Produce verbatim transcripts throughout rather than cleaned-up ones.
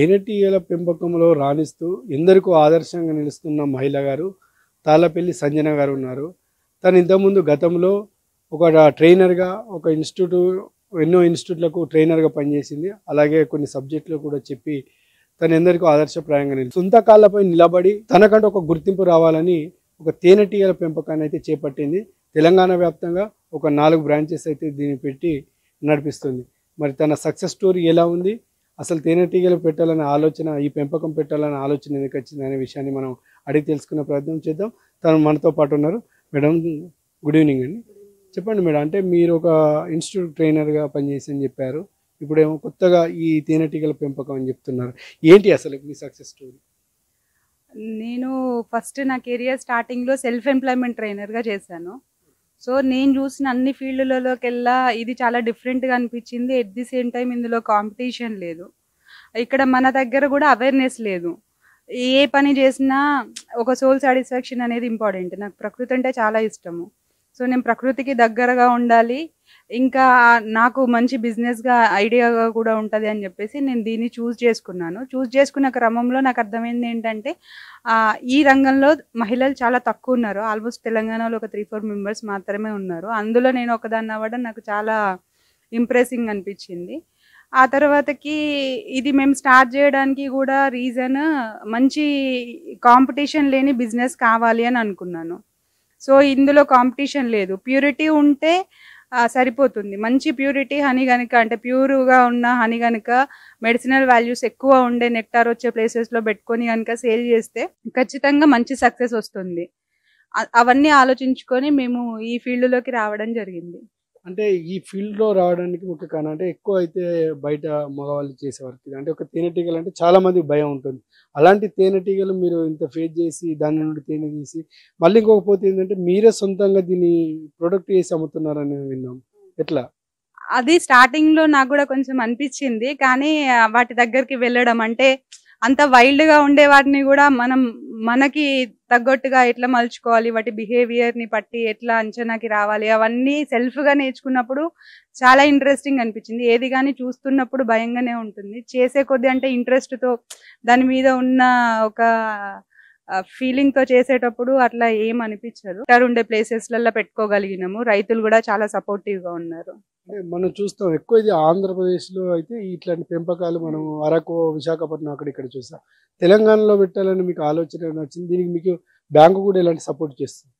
తేనెటీగల పెంపకంలో రాణిస్తూ ఎందరికో ఆదర్శంగా నిలుస్తున్న మహిళ గారు తాళ్ళపల్లి సంజన గారు ఉన్నారు. తను ఇంతకుముందు గతంలో ఒక ట్రైనర్గా ఒక ఇన్స్టిట్యూట్ ఎన్నో ఇన్స్టిట్యూట్లకు ట్రైనర్గా పనిచేసింది. అలాగే కొన్ని సబ్జెక్టులు కూడా చెప్పి తను ఎందరికో ఆదర్శప్రాయంగా నిలిచి సొంత కాళ్ళపై నిలబడి తనకంటూ ఒక గుర్తింపు రావాలని ఒక తేనెటీగల పెంపకాన్ని అయితే చేపట్టింది. తెలంగాణ వ్యాప్తంగా ఒక నాలుగు బ్రాంచెస్ అయితే దీన్ని పెట్టి నడిపిస్తుంది. మరి తన సక్సెస్ స్టోరీ ఎలా ఉంది, అసలు తేనెటీగలు పెట్టాలనే ఆలోచన, ఈ పెంపకం పెట్టాలనే ఆలోచన ఎందుకు వచ్చింది అనే విషయాన్ని మనం అడిగి తెలుసుకునే ప్రయత్నం చేద్దాం. తను మనతో పాటు ఉన్నారు. మేడం గుడ్ ఈవినింగ్ అండి. చెప్పండి మేడం, అంటే మీరు ఒక ఇన్స్టిట్యూట్ ట్రైనర్గా పనిచేసి అని చెప్పారు, ఇప్పుడేమో కొత్తగా ఈ తేనెటీగల పెంపకం అని చెప్తున్నారు. ఏంటి అసలు మీ సక్సెస్ స్టోరీ? నేను ఫస్ట్ నా కెరియర్ స్టార్టింగ్లో సెల్ఫ్ ఎంప్లాయ్మెంట్ ట్రైనర్గా చేశాను. సో నేను చూసిన అన్ని ఫీల్డ్లలోకెల్లా ఇది చాలా డిఫరెంట్గా అనిపించింది. ఎట్ ది సేమ్ టైం ఇందులో కాంపిటీషన్ లేదు. ఇక్కడ మన దగ్గర కూడా అవేర్నెస్ లేదు. ఏ పని చేసినా ఒక సోల్ సాటిస్ఫాక్షన్ అనేది ఇంపార్టెంట్. నాకు ప్రకృతి అంటే చాలా ఇష్టము. సో నేను ప్రకృతికి దగ్గరగా ఉండాలి, ఇంకా నాకు మంచి బిజినెస్గా ఐడియాగా కూడా ఉంటుంది అని చెప్పేసి నేను దీన్ని చూస్ చేసుకున్నాను. చూస్ చేసుకున్న క్రమంలో నాకు అర్థమైంది ఏంటంటే ఈ రంగంలో మహిళలు చాలా తక్కువ ఉన్నారు. ఆల్మోస్ట్ తెలంగాణలో ఒక త్రీ ఫోర్ మెంబర్స్ మాత్రమే ఉన్నారు. అందులో నేను ఒకదాన్ని అవ్వడం నాకు చాలా ఇంప్రెసింగ్ అనిపించింది. ఆ తర్వాతకి ఇది మేము స్టార్ట్ చేయడానికి కూడా రీజన్ మంచి కాంపిటీషన్ లేని బిజినెస్ కావాలి అని అనుకున్నాను. సో ఇందులో కాంపిటీషన్ లేదు, ప్యూరిటీ ఉంటే సరిపోతుంది. మంచి ప్యూరిటీ హనీ కనుక, అంటే ప్యూర్గా ఉన్న హనీ కనుక మెడిసినల్ వాల్యూస్ ఎక్కువ ఉండే నెక్టార్ వచ్చే ప్లేసెస్లో పెట్టుకొని కనుక సేల్ చేస్తే ఖచ్చితంగా మంచి సక్సెస్ వస్తుంది. అవన్నీ ఆలోచించుకొని మేము ఈ ఫీల్డ్లోకి రావడం జరిగింది. అంటే ఈ ఫీల్డ్లో రావడానికి ముఖ్య కారణం అంటే ఎక్కువ అయితే బయట మగవాళ్ళు చేసేవారికి, అంటే ఒక తేనెటీగలు అంటే చాలా మందికి భయం ఉంటుంది. అలాంటి తేనెటీగలు మీరు ఇంత ఫేస్ చేసి దాని నుండి తేనె తీసి మళ్ళీ ఇంకొకపోతే ఏంటంటే మీరే సొంతంగా దీన్ని ప్రొడక్ట్ చేసి అమ్ముతున్నారని విన్నాం. ఎట్లా? అది స్టార్టింగ్లో నాకు కూడా కొంచెం అనిపించింది, కానీ వాటి దగ్గరికి వెళ్ళడం అంటే అంత వైల్డ్గా ఉండే వాటిని కూడా మనం మనకి తగ్గట్టుగా ఎట్లా మలుచుకోవాలి, వాటి బిహేవియర్ని పట్టి ఎట్లా అంచనాకి రావాలి, అవన్నీ సెల్ఫ్గా నేర్చుకున్నప్పుడు చాలా ఇంట్రెస్టింగ్ అనిపించింది. ఏది కానీ చూస్తున్నప్పుడు భయంగానే ఉంటుంది, చేసే కొద్ది అంటే ఇంట్రెస్ట్తో దాని మీద ఉన్న ఒక ఫీలింగ్తో చేసేటప్పుడు అట్లా ఏం అనిపించదు. ఇక్కడ ఉండే ప్లేసెస్లలో పెట్టుకోగలిగినాము. రైతులు కూడా చాలా సపోర్టివ్గా ఉన్నారు. మనం చూస్తాం ఎక్కువ ఇది ఆంధ్రప్రదేశ్లో అయితే ఇట్లాంటి పెంపకాలు మనం అరకు, విశాఖపట్నం అక్కడ ఇక్కడ చూస్తాం. తెలంగాణలో పెట్టాలని మీకు ఆలోచన నచ్చింది. దీనికి మీకు బ్యాంకు కూడా ఎలాంటి సపోర్ట్ చేస్తుంది?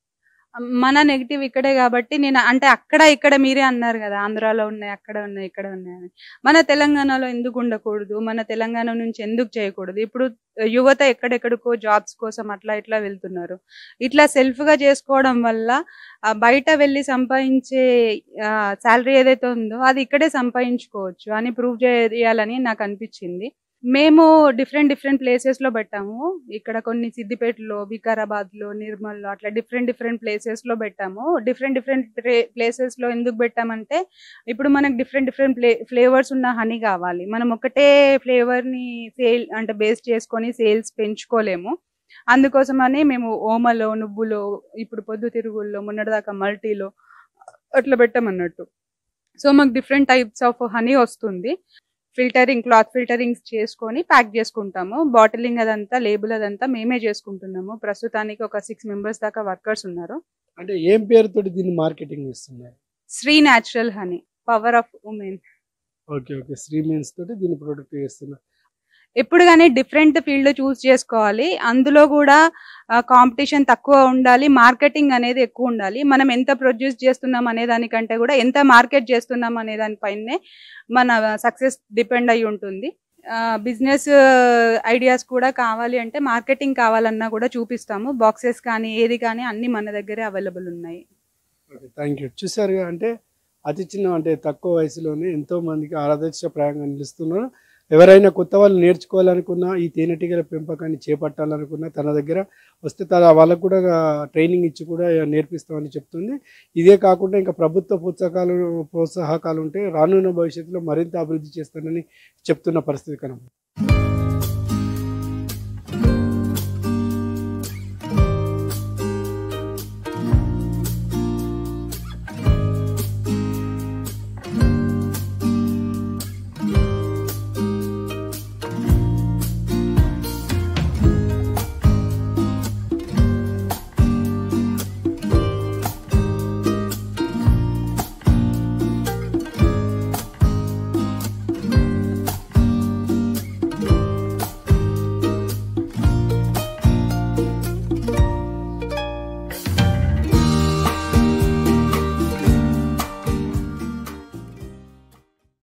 మన నెగిటివ్ ఇక్కడే కాబట్టి నేను అంటే అక్కడ ఇక్కడ మీరే అన్నారు కదా, ఆంధ్రాలో ఉన్నాయి, అక్కడ ఉన్నాయి, ఇక్కడ ఉన్నాయని. మన తెలంగాణలో ఎందుకు ఉండకూడదు, మన తెలంగాణ నుంచి ఎందుకు చేయకూడదు? ఇప్పుడు యువత ఎక్కడెక్కడికో జాబ్స్ కోసం అట్లా ఇట్లా వెళ్తున్నారు. ఇట్లా సెల్ఫ్గా చేసుకోవడం వల్ల బయట వెళ్ళి సంపాదించే శాలరీ ఏదైతే ఉందో అది ఇక్కడే సంపాదించుకోవచ్చు అని ప్రూవ్ చేయాలని నాకు అనిపించింది. మేము డిఫరెంట్ డిఫరెంట్ ప్లేసెస్లో పెట్టాము. ఇక్కడ కొన్ని సిద్దిపేటలో, వికారాబాద్లో, నిర్మల్లో అట్లా డిఫరెంట్ డిఫరెంట్ ప్లేసెస్లో పెట్టాము. డిఫరెంట్ డిఫరెంట్ ప్లేసెస్లో ఎందుకు పెట్టామంటే ఇప్పుడు మనకు డిఫరెంట్ డిఫరెంట్ ఫ్లే ఫ్లేవర్స్ ఉన్న హనీ కావాలి. మనం ఒకటే ఫ్లేవర్ని సేల్ అంటే బేస్ చేసుకొని సేల్స్ పెంచుకోలేము. అందుకోసమని మేము ఓమలో, నువ్వులో, ఇప్పుడు పొద్దుతిరుగుల్లో, మొన్నటిదాకా మల్టీలో అట్లా పెట్టామన్నట్టు. సో మాకు డిఫరెంట్ టైప్స్ ఆఫ్ హనీ వస్తుంది. ఫిల్టరింగ్, క్లాత్ ఫిల్టరింగ్స్ చేసుకొని ప్యాక్ చేసుకుంటాము. బాటిలింగ్ అదంతా, లేబుల్ అదంతా మేమే చేసుకుంటున్నాము. ప్రస్తుతానికి ఒక సిక్స్ మెంబర్స్ దాకా వర్కర్స్ ఉన్నారు. అంటే ఏం పేరుతోటి దీన్ని మార్కెటింగ్ చేస్తున్నారు? Sri natural honey, power of women. Okay okay Sri means తోటి దీన్ని ప్రొడక్ట్ చేస్తున్నారు. ఎప్పుడు కానీ డిఫరెంట్ ఫీల్డ్ చూస్ చేసుకోవాలి. అందులో కూడా కాంపిటీషన్ తక్కువ ఉండాలి, మార్కెటింగ్ అనేది ఎక్కువ ఉండాలి. మనం ఎంత ప్రొడ్యూస్ చేస్తున్నాం అనే దానికంటే కూడా ఎంత మార్కెట్ చేస్తున్నాం అనే దానిపైనే మన సక్సెస్ డిపెండ్ అయి ఉంటుంది. బిజినెస్ ఐడియాస్ కూడా కావాలి అంటే మార్కెటింగ్ కావాలన్నా కూడా చూపిస్తాము. బాక్సెస్ కానీ ఏది కానీ అన్ని మన దగ్గరే అవైలబుల్ ఉన్నాయి. Okay, thank you. చూసారుగా, అంటే అతి చిన్న అంటే తక్కువ వయసులోనే ఎంతో మందికి ఆదర్శప్రాయంగా నిలుస్తున్నారు. ఎవరైనా కొత్త వాళ్ళు నేర్చుకోవాలనుకున్నా, ఈ తేనెటీగల పెంపకాన్ని చేపట్టాలనుకున్నా తన దగ్గర వస్తే తన వాళ్ళకు కూడా ట్రైనింగ్ ఇచ్చి కూడా నేర్పిస్తామని చెప్తుంది. ఇదే కాకుండా ఇంకా ప్రభుత్వ ప్రోత్సాహకాలు ప్రోత్సాహకాలు ఉంటే రానున్న భవిష్యత్తులో మరింత అభివృద్ధి చేస్తానని చెప్తున్న పరిస్థితి కనబడుతుంది.